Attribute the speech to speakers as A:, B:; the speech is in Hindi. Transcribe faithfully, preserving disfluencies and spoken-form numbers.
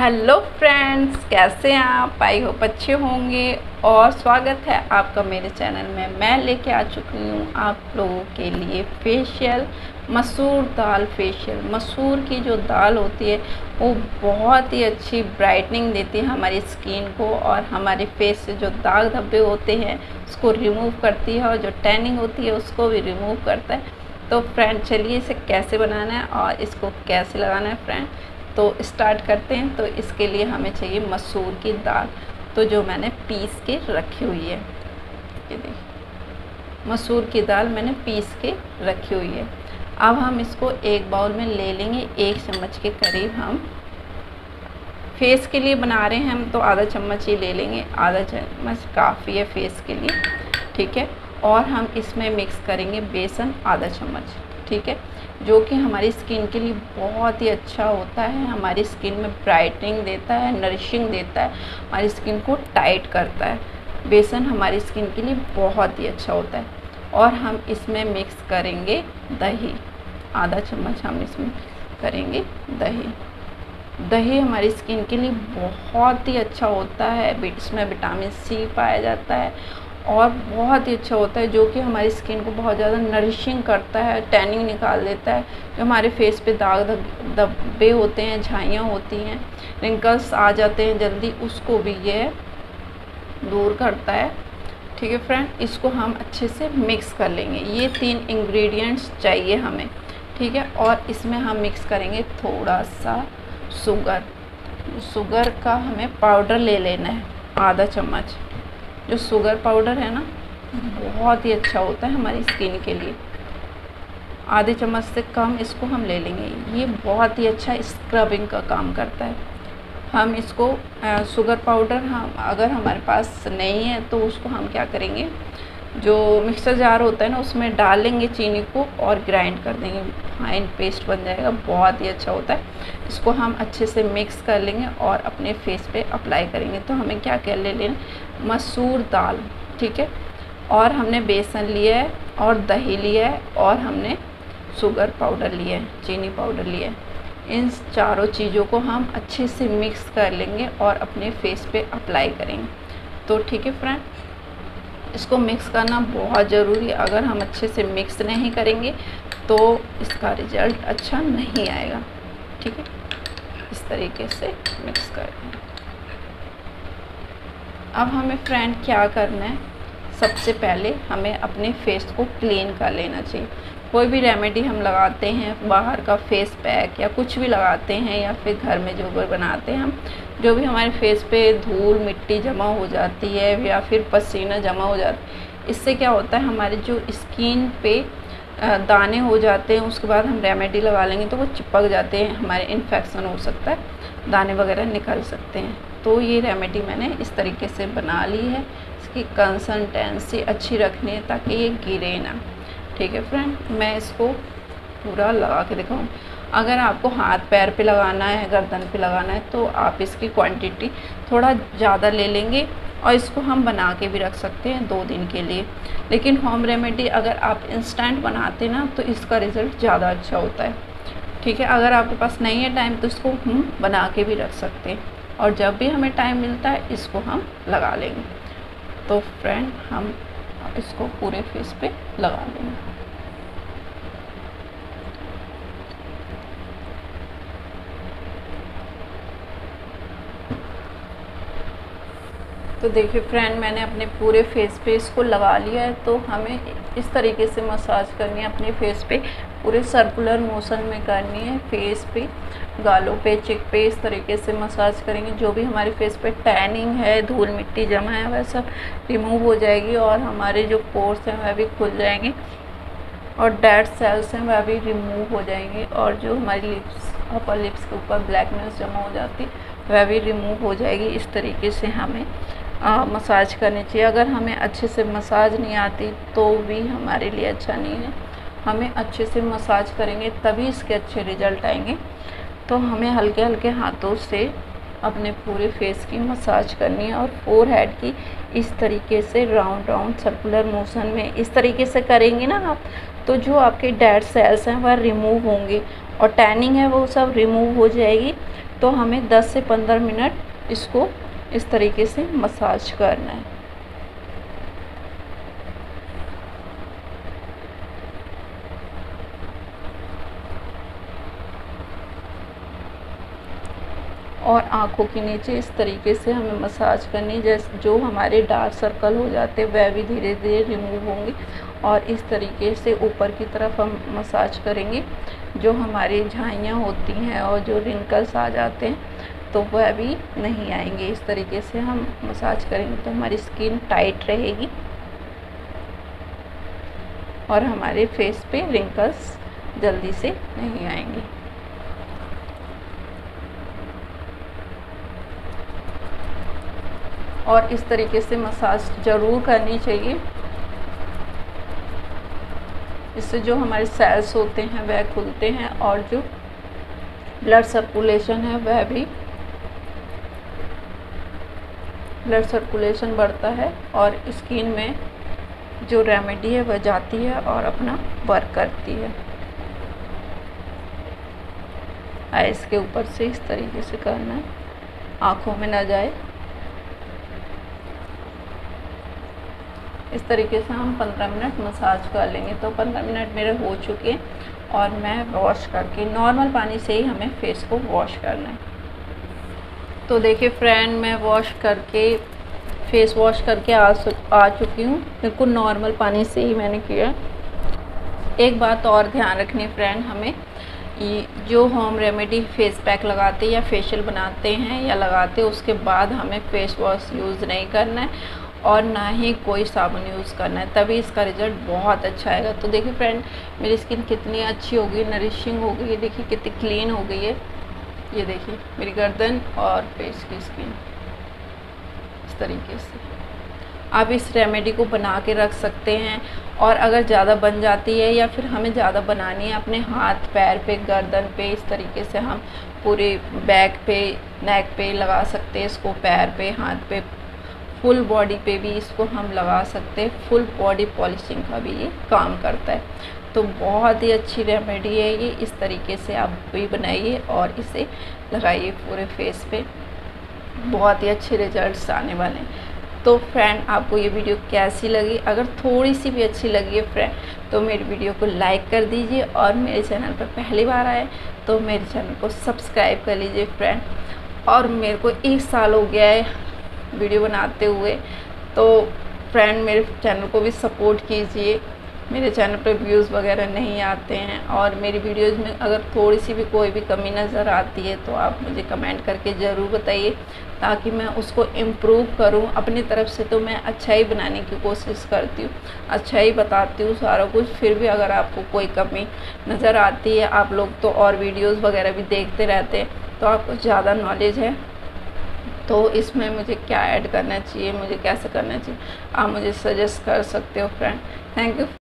A: हेलो फ्रेंड्स, कैसे हैं आप? आई होप अच्छे होंगे और स्वागत है आपका मेरे चैनल में। मैं लेके आ चुकी हूँ आप लोगों के लिए फेशियल मसूर दाल फेशियल। मसूर की जो दाल होती है वो बहुत ही अच्छी ब्राइटनिंग देती है हमारी स्किन को और हमारे फेस से जो दाग धब्बे होते हैं उसको रिमूव करती है और जो टैनिंग होती है उसको भी रिमूव करता है। तो फ्रेंड चलिए इसे कैसे बनाना है और इसको कैसे लगाना है फ्रेंड, तो स्टार्ट करते हैं। तो इसके लिए हमें चाहिए मसूर की दाल, तो जो मैंने पीस के रखी हुई है, ये देखिए मसूर की दाल मैंने पीस के रखी हुई है। अब हम इसको एक बाउल में ले लेंगे, एक चम्मच के करीब। हम फेस के लिए बना रहे हैं हम तो आधा चम्मच ही ले लेंगे, आधा चम्मच काफ़ी है फेस के लिए, ठीक है। और हम इसमें मिक्स करेंगे बेसन आधा चम्मच, ठीक है, जो कि हमारी स्किन के लिए बहुत ही अच्छा होता है। हमारी स्किन में ब्राइटनिंग देता है, नरिशिंग देता है, हमारी स्किन को टाइट करता है। बेसन हमारी स्किन के लिए बहुत ही अच्छा होता है। और हम इसमें मिक्स करेंगे दही, आधा चम्मच हम इसमें करेंगे दही। दही हमारी स्किन के लिए बहुत ही अच्छा होता है, इसमें विटामिन सी पाया जाता है और बहुत ही अच्छा होता है, जो कि हमारी स्किन को बहुत ज़्यादा नरिशिंग करता है, टैनिंग निकाल देता है। जो हमारे फेस पे दाग धब्बे होते हैं, झाइयाँ होती हैं, रिंकल्स आ जाते हैं जल्दी, उसको भी ये दूर करता है, ठीक है फ्रेंड। इसको हम अच्छे से मिक्स कर लेंगे। ये तीन इंग्रेडिएंट्स चाहिए हमें, ठीक है। और इसमें हम मिक्स करेंगे थोड़ा सा शुगर। शुगर का हमें पाउडर ले लेना है आधा चम्मच। जो शुगर पाउडर है ना बहुत ही अच्छा होता है हमारी स्किन के लिए। आधे चम्मच से कम इसको हम ले लेंगे। ये बहुत ही अच्छा स्क्रबिंग का काम करता है। हम इसको शुगर पाउडर हम अगर हमारे पास नहीं है तो उसको हम क्या करेंगे, जो मिक्सर जार होता है ना उसमें डाल लेंगे चीनी को और ग्राइंड कर देंगे, फाइन पेस्ट बन जाएगा, बहुत ही अच्छा होता है। इसको हम अच्छे से मिक्स कर लेंगे और अपने फेस पे अप्लाई करेंगे। तो हमें क्या क्या ले लेना, मसूर दाल, ठीक है, और हमने बेसन लिया है और दही लिया है और हमने शुगर पाउडर लिया है, चीनी पाउडर लिया है। इन चारों चीज़ों को हम अच्छे से मिक्स कर लेंगे और अपने फेस पे अप्लाई करेंगे। तो ठीक है फ्रेंड, इसको मिक्स करना बहुत ज़रूरी है। अगर हम अच्छे से मिक्स नहीं करेंगे तो इसका रिज़ल्ट अच्छा नहीं आएगा, ठीक है। इस तरीके से मिक्स करेंगे। अब हमें फ्रेंड क्या करना है, सबसे पहले हमें अपने फेस को क्लीन कर लेना चाहिए। कोई भी रेमेडी हम लगाते हैं, बाहर का फेस पैक या कुछ भी लगाते हैं या फिर घर में जो भी बनाते हैं हम, जो भी हमारे फेस पे धूल मिट्टी जमा हो जाती है या फिर पसीना जमा हो जाता है, इससे क्या होता है हमारे जो स्किन पे दाने हो जाते हैं। उसके बाद हम रेमेडी लगा लेंगे तो वो चिपक जाते हैं, हमारे इन्फेक्शन हो सकता है, दाने वगैरह निकल सकते हैं। तो ये रेमेडी मैंने इस तरीके से बना ली है। इसकी कंसिस्टेंसी अच्छी रखनी है ताकि ये गिरे ना, ठीक है फ्रेंड। मैं इसको पूरा लगा के दिखाऊँ। अगर आपको हाथ पैर पे लगाना है, गर्दन पे लगाना है तो आप इसकी क्वांटिटी थोड़ा ज़्यादा ले लेंगे और इसको हम बना के भी रख सकते हैं दो दिन के लिए। लेकिन होम रेमेडी अगर आप इंस्टेंट बनाते ना तो इसका रिज़ल्ट ज़्यादा अच्छा होता है, ठीक है। अगर आपके पास नहीं है टाइम तो इसको हम बना के भी रख सकते हैं और जब भी हमें टाइम मिलता है इसको हम लगा लेंगे। तो फ्रेंड हम इसको पूरे फेस पे लगा लेंगे। तो देखिए फ्रेंड, मैंने अपने पूरे फेस पे इसको लगा लिया है। तो हमें इस तरीके से मसाज करनी है अपने फेस पे, पूरे सर्कुलर मोशन में करनी है। फेस पे, गालों पे, चिक पे इस तरीके से मसाज करेंगे। जो भी हमारे फेस पे टैनिंग है, धूल मिट्टी जमा है, वह सब रिमूव हो जाएगी और हमारे जो पोर्स हैं वह भी खुल जाएंगे और डेड सेल्स हैं वह भी रिमूव हो जाएंगे और जो हमारी लिप्स, अपर लिप्स के ऊपर ब्लैकनेस जमा हो जाती है वह भी रिमूव हो जाएगी। इस तरीके से हमें आ, मसाज करनी चाहिए। अगर हमें अच्छे से मसाज नहीं आती तो भी हमारे लिए अच्छा नहीं है। हमें अच्छे से मसाज करेंगे तभी इसके अच्छे रिजल्ट आएंगे। तो हमें हल्के हल्के हाथों से अपने पूरे फेस की मसाज करनी है और फोरहेड की इस तरीके से राउंड राउंड सर्कुलर मोशन में इस तरीके से करेंगे ना आप, तो जो आपके डेड सेल्स हैं वह रिमूव होंगे और टैनिंग है वो सब रिमूव हो जाएगी। तो हमें दस से पंद्रह मिनट इसको इस तरीके से मसाज करना है। और आँखों के नीचे इस तरीके से हमें मसाज करनी, जैसे जो हमारे डार्क सर्कल हो जाते हैं वह भी धीरे धीरे रिमूव होंगे। और इस तरीके से ऊपर की तरफ हम मसाज करेंगे, जो हमारी झाइयाँ होती हैं और जो रिंकल्स आ जाते हैं तो वह भी नहीं आएंगे। इस तरीके से हम मसाज करेंगे तो हमारी स्किन टाइट रहेगी और हमारे फेस पे रिंकल्स जल्दी से नहीं आएंगे। और इस तरीके से मसाज ज़रूर करनी चाहिए, इससे जो हमारे सेल्स होते हैं वह खुलते हैं और जो ब्लड सर्कुलेशन है वह भी ब्लड सर्कुलेशन बढ़ता है और स्किन में जो रेमेडी है वह जाती है और अपना वर्क करती है। आइस के ऊपर से इस तरीके से करना है, आँखों में ना जाए। इस तरीके से हम पंद्रह मिनट मसाज कर लेंगे। तो पंद्रह मिनट मेरे हो चुके और मैं वॉश करके, नॉर्मल पानी से ही हमें फेस को वॉश करना है। तो देखिए फ्रेंड, मैं वॉश करके फेस वॉश करके आ आ चुकी हूँ। बिल्कुल नॉर्मल पानी से ही मैंने किया। एक बात और ध्यान रखनी फ्रेंड, हमें ये जो होम रेमेडी फेस पैक लगाते हैं या फेशियल बनाते हैं या लगाते हैं उसके बाद हमें फेस वॉश यूज़ नहीं करना है और ना ही कोई साबुन यूज़ करना है, तभी इसका रिज़ल्ट बहुत अच्छा आएगा। तो देखिए फ्रेंड, मेरी स्किन कितनी अच्छी हो गई, नरिशिंग हो गई है, देखिए कितनी क्लीन हो गई है। ये देखिए मेरी गर्दन और फेस की स्किन इस तरीके से। आप इस रेमेडी को बना के रख सकते हैं और अगर ज़्यादा बन जाती है या फिर हमें ज़्यादा बनानी है, अपने हाथ पैर पे, गर्दन पे, इस तरीके से हम पूरे बैक पे, नेक पे लगा सकते हैं इसको, पैर पे, हाथ पे, फुल बॉडी पे भी इसको हम लगा सकते हैं। फुल बॉडी पॉलिशिंग का भी ये काम करता है। तो बहुत ही अच्छी रेमेडी है ये। इस तरीके से आप भी बनाइए और इसे लगाइए पूरे फेस पे, बहुत ही अच्छे रिजल्ट्स आने वाले हैं। तो फ्रेंड, आपको ये वीडियो कैसी लगी? अगर थोड़ी सी भी अच्छी लगी है फ्रेंड तो मेरी वीडियो को लाइक कर दीजिए और मेरे चैनल पर पहली बार आए तो मेरे चैनल को सब्सक्राइब कर लीजिए फ्रेंड। और मेरे को एक साल हो गया है वीडियो बनाते हुए, तो फ्रेंड मेरे चैनल को भी सपोर्ट कीजिए। मेरे चैनल पर व्यूज़ वगैरह नहीं आते हैं और मेरी वीडियोज़ में अगर थोड़ी सी भी कोई भी कमी नज़र आती है तो आप मुझे कमेंट करके ज़रूर बताइए ताकि मैं उसको इम्प्रूव करूं। अपनी तरफ से तो मैं अच्छा ही बनाने की कोशिश करती हूँ, अच्छा ही बताती हूँ सारा कुछ। फिर भी अगर आपको कोई कमी नज़र आती है, आप लोग तो और वीडियोज़ वगैरह भी देखते रहते हैं तो आपको ज़्यादा नॉलेज है, तो इसमें मुझे क्या ऐड करना चाहिए, मुझे कैसे करना चाहिए, आप मुझे सजेस्ट कर सकते हो फ्रेंड। Thank you.